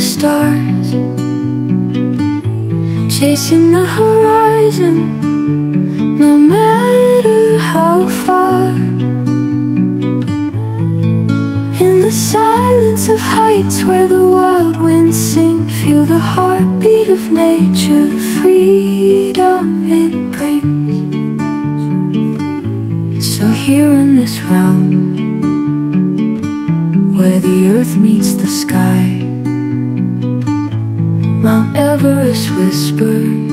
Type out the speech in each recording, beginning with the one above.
stars, chasing the horizon, no matter how far. In the silence of heights where the wild winds sing, feel the heartbeat of nature, freedom it brings. So here in this realm, where the earth meets the sky, Mount Everest whispers,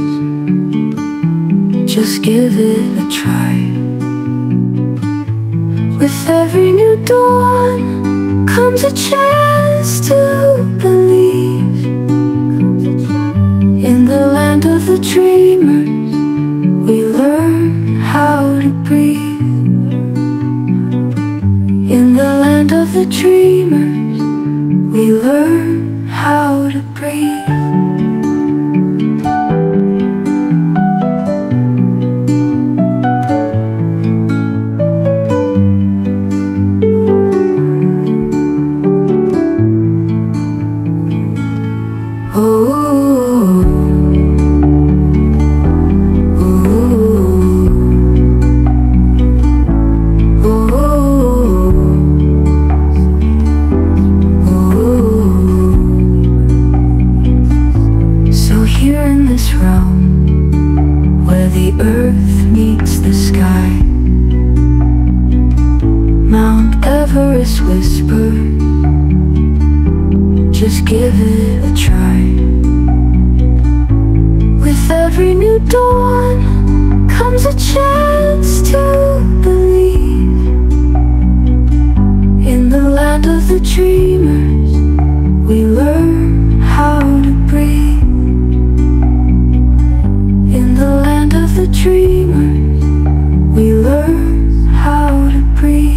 just give it a try. With every new dawn comes a chance to believe. In the land of the dreamers, we learn how to breathe. In the land of the dreamers, we learn how to breathe. Earth meets the sky, Mount Everest whispers, just give it a try. With every new dawn comes a chance to believe. In the land of the dreamers, we learn how to breathe. In the land of the dreamers, we learn how to breathe.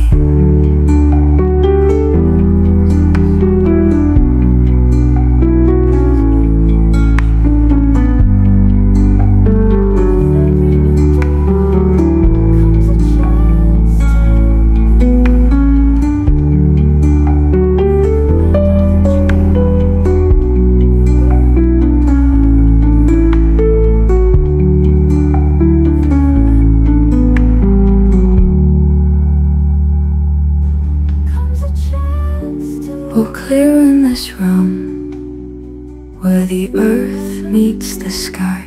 Oh, clear in this realm, where the earth meets the sky,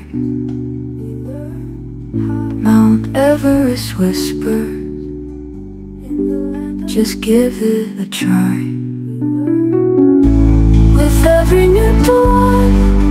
Mount Everest whispers, just give it a try. With every new dawn